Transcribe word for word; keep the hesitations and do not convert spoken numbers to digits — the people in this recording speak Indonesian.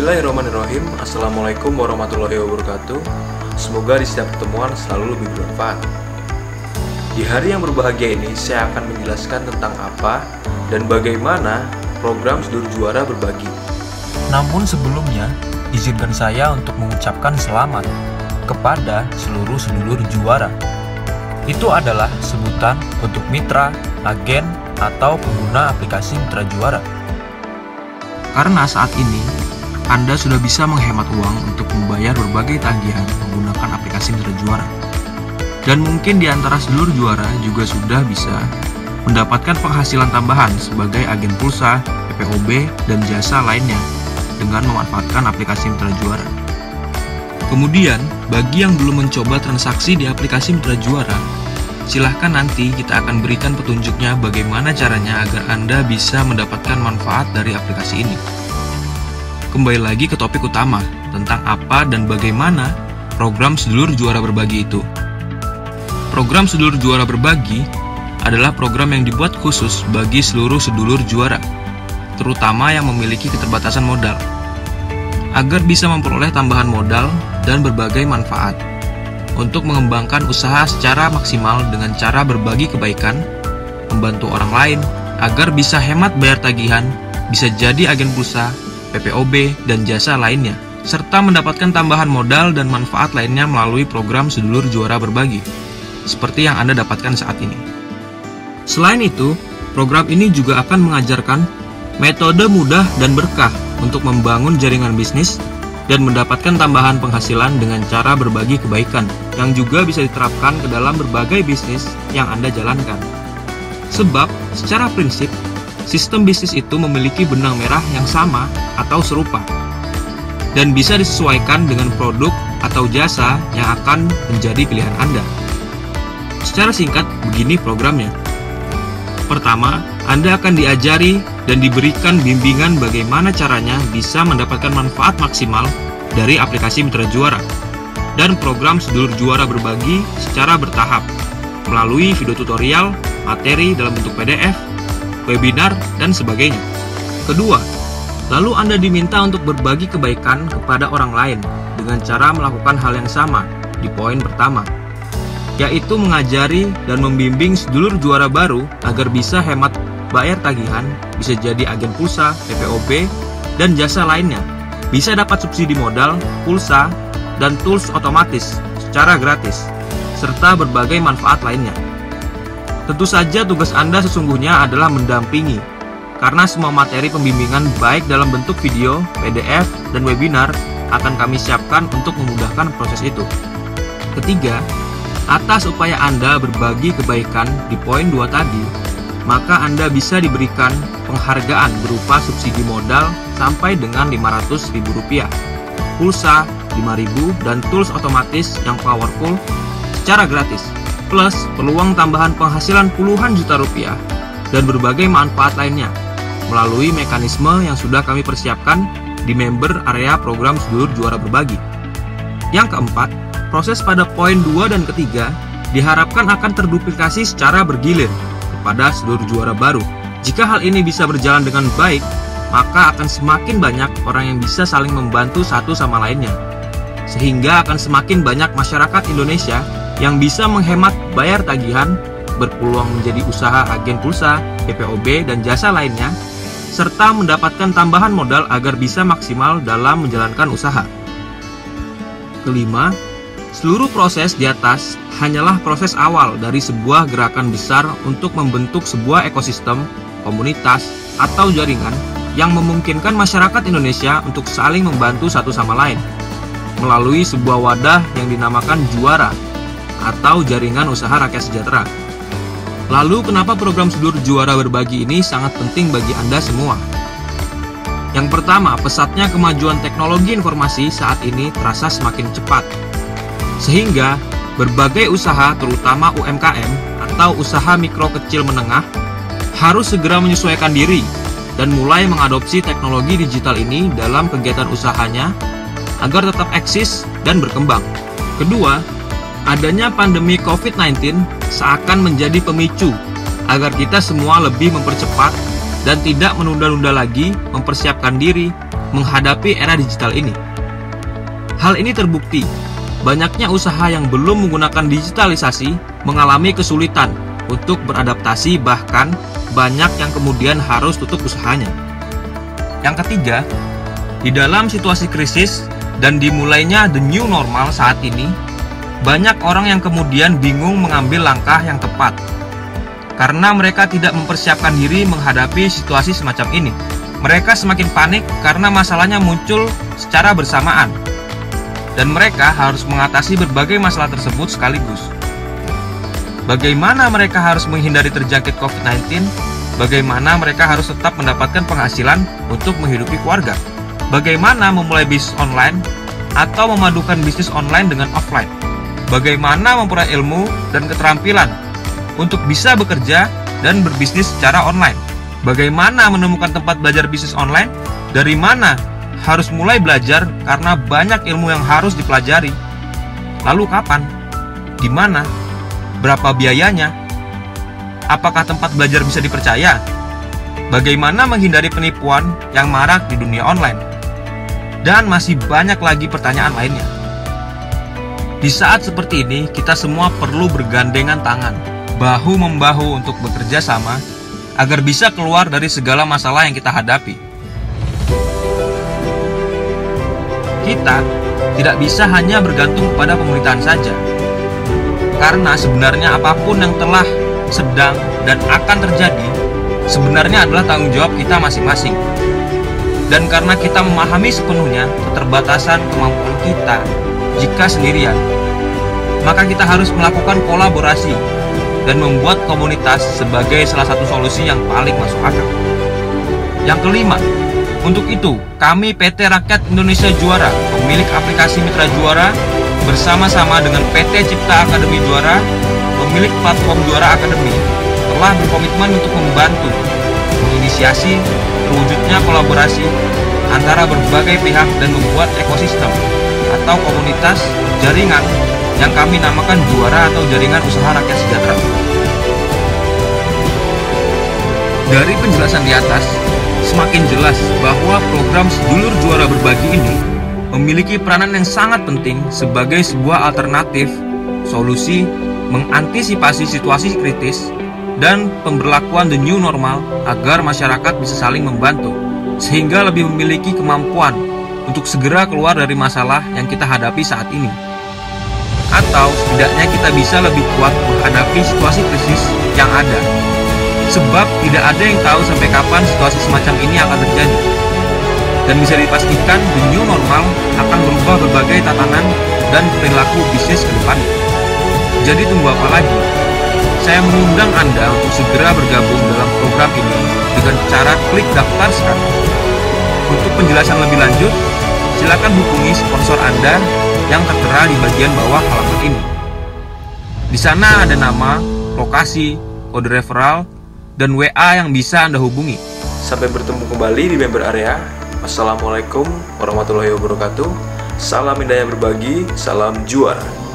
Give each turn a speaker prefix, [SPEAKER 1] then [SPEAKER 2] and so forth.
[SPEAKER 1] Bismillahirrahmanirrahim. Assalamualaikum warahmatullahi wabarakatuh. Semoga di setiap pertemuan selalu lebih bermanfaat. Di hari yang berbahagia ini, saya akan menjelaskan tentang apa dan bagaimana program Sedulur Juara berbagi.
[SPEAKER 2] Namun sebelumnya, izinkan saya untuk mengucapkan selamat kepada seluruh sedulur juara. Itu adalah sebutan untuk mitra, agen, atau pengguna aplikasi Mitra Juara. Karena saat ini, Anda sudah bisa menghemat uang untuk membayar berbagai tagihan menggunakan aplikasi Mitra Juara. Dan mungkin di antara sedulur juara juga sudah bisa mendapatkan penghasilan tambahan sebagai agen pulsa, P P O B, dan jasa lainnya dengan memanfaatkan aplikasi Mitra Juara. Kemudian, bagi yang belum mencoba transaksi di aplikasi Mitra Juara, silahkan nanti kita akan berikan petunjuknya bagaimana caranya agar Anda bisa mendapatkan manfaat dari aplikasi ini. Kembali lagi ke topik utama, tentang apa dan bagaimana program Sedulur Juara Berbagi itu. Program Sedulur Juara Berbagi adalah program yang dibuat khusus bagi seluruh sedulur juara, terutama yang memiliki keterbatasan modal, agar bisa memperoleh tambahan modal dan berbagai manfaat untuk mengembangkan usaha secara maksimal dengan cara berbagi kebaikan, membantu orang lain, agar bisa hemat bayar tagihan, bisa jadi agen pulsa, P P O B, dan jasa lainnya, serta mendapatkan tambahan modal dan manfaat lainnya melalui program Sedulur Juara Berbagi, seperti yang Anda dapatkan saat ini. Selain itu, program ini juga akan mengajarkan metode mudah dan berkah untuk membangun jaringan bisnis dan mendapatkan tambahan penghasilan dengan cara berbagi kebaikan, yang juga bisa diterapkan ke dalam berbagai bisnis yang Anda jalankan. Sebab, secara prinsip, sistem bisnis itu memiliki benang merah yang sama atau serupa, dan bisa disesuaikan dengan produk atau jasa yang akan menjadi pilihan Anda. Secara singkat, begini programnya. Pertama, Anda akan diajari dan diberikan bimbingan bagaimana caranya bisa mendapatkan manfaat maksimal dari aplikasi Mitra Juara dan program Sedulur Juara Berbagi secara bertahap melalui video tutorial, materi dalam bentuk P D F, webinar, dan sebagainya. Kedua, lalu Anda diminta untuk berbagi kebaikan kepada orang lain dengan cara melakukan hal yang sama di poin pertama, yaitu mengajari dan membimbing sedulur juara baru agar bisa hemat bayar tagihan, bisa jadi agen pulsa, P P O B, dan jasa lainnya, bisa dapat subsidi modal, pulsa, dan tools otomatis secara gratis, serta berbagai manfaat lainnya. Tentu saja tugas Anda sesungguhnya adalah mendampingi, karena semua materi pembimbingan baik dalam bentuk video, P D F, dan webinar akan kami siapkan untuk memudahkan proses itu. Ketiga, atas upaya Anda berbagi kebaikan di poin dua tadi, maka Anda bisa diberikan penghargaan berupa subsidi modal sampai dengan lima ratus ribu rupiah, pulsa lima ribu, dan tools otomatis yang powerful secara gratis, plus peluang tambahan penghasilan puluhan juta rupiah dan berbagai manfaat lainnya melalui mekanisme yang sudah kami persiapkan di member area program Sedulur Juara Berbagi. Yang keempat, proses pada poin dua dan ketiga diharapkan akan terduplikasi secara bergilir kepada sedulur juara baru. Jika hal ini bisa berjalan dengan baik, maka akan semakin banyak orang yang bisa saling membantu satu sama lainnya, sehingga akan semakin banyak masyarakat Indonesia yang bisa menghemat bayar tagihan, berpeluang menjadi usaha agen pulsa, P P O B, dan jasa lainnya, serta mendapatkan tambahan modal agar bisa maksimal dalam menjalankan usaha. Kelima, seluruh proses di atas hanyalah proses awal dari sebuah gerakan besar untuk membentuk sebuah ekosistem, komunitas, atau jaringan yang memungkinkan masyarakat Indonesia untuk saling membantu satu sama lain melalui sebuah wadah yang dinamakan Juara atau Jaringan Usaha Rakyat Sejahtera. Lalu kenapa program Sedulur Juara Berbagi ini sangat penting bagi Anda semua? Yang pertama, pesatnya kemajuan teknologi informasi saat ini terasa semakin cepat, sehingga berbagai usaha terutama U M K M atau usaha mikro kecil menengah harus segera menyesuaikan diri dan mulai mengadopsi teknologi digital ini dalam kegiatan usahanya agar tetap eksis dan berkembang. Kedua, adanya pandemi covid sembilan belas seakan menjadi pemicu agar kita semua lebih mempercepat dan tidak menunda-nunda lagi mempersiapkan diri menghadapi era digital ini. Hal ini terbukti, banyaknya usaha yang belum menggunakan digitalisasi mengalami kesulitan untuk beradaptasi, bahkan banyak yang kemudian harus tutup usahanya. Yang ketiga, di dalam situasi krisis dan dimulainya the new normal saat ini, banyak orang yang kemudian bingung mengambil langkah yang tepat karena mereka tidak mempersiapkan diri menghadapi situasi semacam ini. Mereka semakin panik karena masalahnya muncul secara bersamaan dan mereka harus mengatasi berbagai masalah tersebut sekaligus. Bagaimana mereka harus menghindari terjangkit covid sembilan belas? Bagaimana mereka harus tetap mendapatkan penghasilan untuk menghidupi keluarga? Bagaimana memulai bisnis online atau memadukan bisnis online dengan offline? Bagaimana memperoleh ilmu dan keterampilan untuk bisa bekerja dan berbisnis secara online? Bagaimana menemukan tempat belajar bisnis online? Dari mana harus mulai belajar karena banyak ilmu yang harus dipelajari? Lalu kapan? Di mana? Berapa biayanya? Apakah tempat belajar bisa dipercaya? Bagaimana menghindari penipuan yang marak di dunia online? Dan masih banyak lagi pertanyaan lainnya. Di saat seperti ini, kita semua perlu bergandengan tangan, bahu-membahu untuk bekerja sama agar bisa keluar dari segala masalah yang kita hadapi. Kita tidak bisa hanya bergantung pada pemerintahan saja, karena sebenarnya apapun yang telah, sedang, dan akan terjadi sebenarnya adalah tanggung jawab kita masing-masing. Dan karena kita memahami sepenuhnya keterbatasan kemampuan kita jika sendirian, maka kita harus melakukan kolaborasi dan membuat komunitas sebagai salah satu solusi yang paling masuk akal. Yang kelima, untuk itu kami P T Rakyat Indonesia Juara, pemilik aplikasi Mitra Juara, bersama-sama dengan P T Cipta Akademi Juara, pemilik platform Juara Akademi, telah berkomitmen untuk membantu menginisiasi terwujudnya kolaborasi antara berbagai pihak dan membuat ekosistem atau komunitas jaringan yang kami namakan Juara atau Jaringan Usaha Rakyat Sejahtera. Dari penjelasan di atas, semakin jelas bahwa program Sedulur Juara Berbagi ini memiliki peranan yang sangat penting sebagai sebuah alternatif, solusi, mengantisipasi situasi kritis, dan pemberlakuan the new normal agar masyarakat bisa saling membantu, sehingga lebih memiliki kemampuan untuk segera keluar dari masalah yang kita hadapi saat ini. Atau setidaknya kita bisa lebih kuat menghadapi situasi krisis yang ada. Sebab tidak ada yang tahu sampai kapan situasi semacam ini akan terjadi. Dan bisa dipastikan the new normal akan berubah berbagai tatanan dan perilaku bisnis ke depannya. Jadi tunggu apa lagi? Saya mengundang Anda untuk segera bergabung dalam program ini dengan cara klik daftar sekarang. Untuk penjelasan lebih lanjut, silakan hubungi sponsor Anda yang tertera di bagian bawah halaman ini. Di sana ada nama, lokasi, kode referral, dan W A yang bisa Anda hubungi.
[SPEAKER 1] Sampai bertemu kembali di member area. Wassalamualaikum warahmatullahi wabarakatuh. Salam indah yang berbagi, salam juara.